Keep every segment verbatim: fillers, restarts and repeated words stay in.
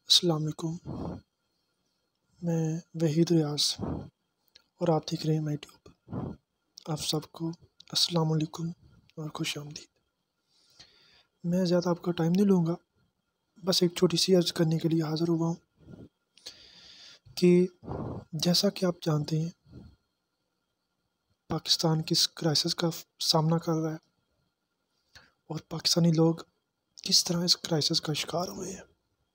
अस्सलाम वालेकुम। मैं वहीद रियाज़ और आप देख रहे हैं माई ट्यूब। आप सबको अस्सलाम वालेकुम और खुश आमदीद। मैं ज़्यादा आपका टाइम नहीं लूँगा, बस एक छोटी सी अर्ज़ करने के लिए हाज़िर हुआ हूँ कि जैसा कि आप जानते हैं पाकिस्तान किस क्राइसिस का सामना कर रहा है और पाकिस्तानी लोग किस तरह इस क्राइसिस का शिकार हुए हैं।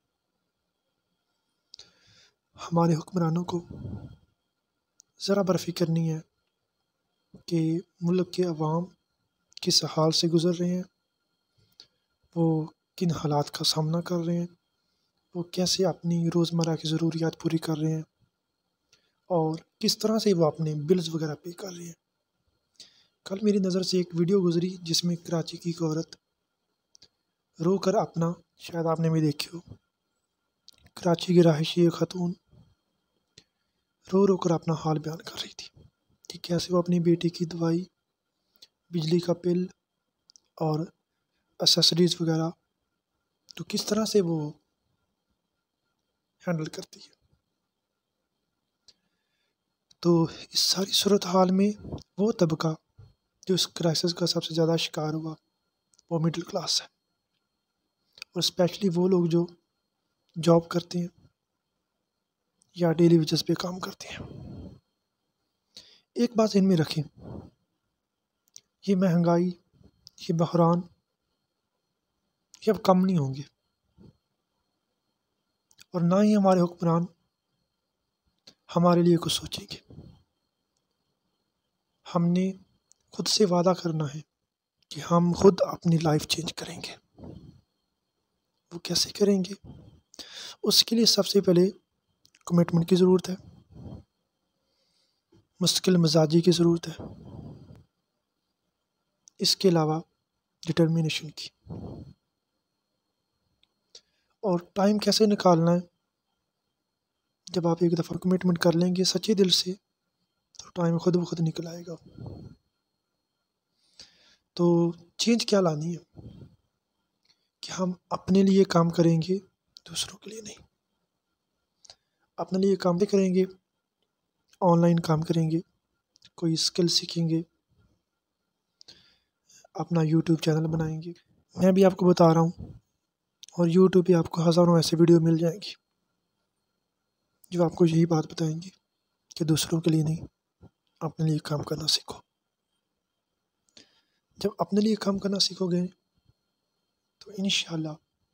हमारे हुक्मरानों को ज़रा बरफ़िक्र नहीं है कि मुल्क के अवाम किस हाल से गुज़र रहे हैं, वो किन हालात का सामना कर रहे हैं, वो कैसे अपनी रोज़मर्रा की ज़रूरियात पूरी कर रहे हैं और किस तरह से वो अपने बिल्स वगैरह पे कर रहे हैं। कल मेरी नज़र से एक वीडियो गुज़री जिसमें कराची की एक औरत रो कर अपना, शायद आपने भी देखी हो, कराची की रहायशी एक खातून रो रो कर अपना हाल बयान कर रही थी कि कैसे वो अपनी बेटी की दवाई, बिजली का बिल और एसेसरीज़ वगैरह तो किस तरह से वो हैंडल करती है। तो इस सारी सूरत हाल में वो तबका जो इस क्राइसिस का सबसे ज़्यादा शिकार हुआ वो मिडिल क्लास है, और स्पेशली वो लोग जो जॉब करते हैं या डेली वेजेस पे काम करते हैं। एक बात इनमें रखें, ये महंगाई, ये बहरान ये अब कम नहीं होंगे और ना ही हमारे हुक्मरान हमारे लिए कुछ सोचेंगे। हमने खुद से वादा करना है कि हम खुद अपनी लाइफ चेंज करेंगे। वो कैसे करेंगे? उसके लिए सबसे पहले कमिटमेंट की ज़रूरत है, मुस्तकिल मिजाजी की ज़रूरत है, इसके अलावा डिटर्मिनेशन की। और टाइम कैसे निकालना है? जब आप एक दफ़ा कमिटमेंट कर लेंगे सच्चे दिल से तो टाइम खुद ब खुद निकल आएगा। तो चेंज क्या लानी है कि हम अपने लिए काम करेंगे, दूसरों के लिए नहीं। अपने लिए काम भी करेंगे, ऑनलाइन काम करेंगे, कोई स्किल सीखेंगे, अपना यूट्यूब चैनल बनाएंगे। मैं भी आपको बता रहा हूँ, और यूट्यूब पे आपको हज़ारों ऐसे वीडियो मिल जाएंगी जो आपको यही बात बताएंगे कि दूसरों के लिए नहीं, अपने लिए काम करना सीखो। जब अपने लिए काम करना सीखोगे तो इंशाल्लाह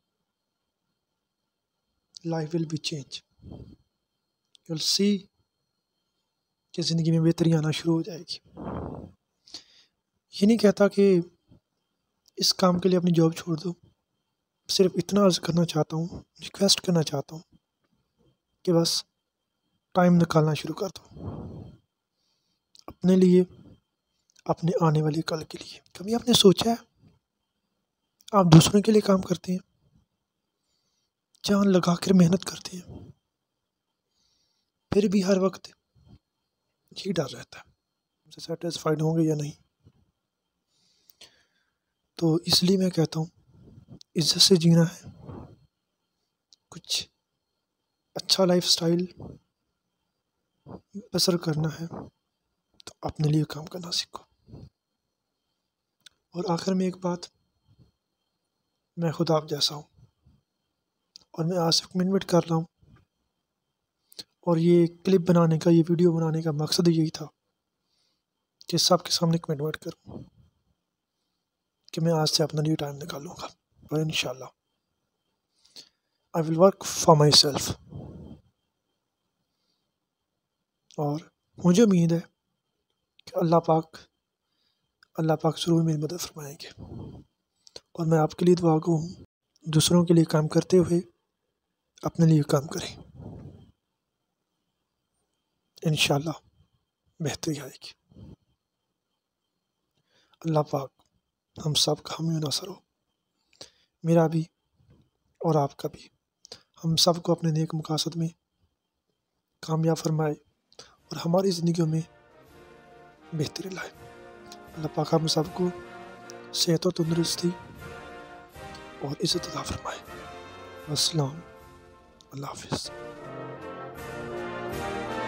life will be change. You will see कि ज़िंदगी में बेहतरी आना शुरू हो जाएगी। ये नहीं कहता कि इस काम के लिए अपनी जॉब छोड़ दो, सिर्फ इतना अर्ज़ करना चाहता हूँ, रिक्वेस्ट करना चाहता हूँ कि बस टाइम निकालना शुरू कर दो अपने लिए, अपने आने वाले कल के लिए। कभी आपने सोचा है आप दूसरों के लिए काम करते हैं, जान लगा कर मेहनत करते हैं, फिर भी हर वक्त ये डर रहता है उनसे सेटिस्फाइड होंगे या नहीं। तो इसलिए मैं कहता हूँ इज्जत से जीना है, कुछ अच्छा लाइफस्टाइल बसर करना है तो अपने लिए काम करना सीखो। और आखिर में एक बात, मैं खुद आप जैसा हूँ और मैं आज से कमिटमेंट कर रहा हूँ, और ये क्लिप बनाने का, ये वीडियो बनाने का मकसद यही था कि सबके सामने कमिटमेंट करूँ कि मैं आज से अपने लिए टाइम निकालूंगा और इंशाल्लाह I will work for myself. और मुझे उम्मीद है कि अल्लाह पाक अल्लाह पाक ज़रूर मेरी मदद फरमाएंगे, और मैं आपके लिए दुआ गो हूँ, दूसरों के लिए काम करते हुए अपने लिए काम करें, इंशाल्लाह बेहतरी आएगी। अल्लाह पाक हम सब का हामी नासर हो, मेरा भी और आपका भी, हम सब को अपने नेक मकासद में कामयाब फरमाए और हमारी ज़िंदगियों में बेहतरी लाए। अल्लाह पाक हम सबको सेहत और तंदुरुस्ती और इज़्ज़त अता फरमाए। अस्सलाम अल्लाह हाफिज़।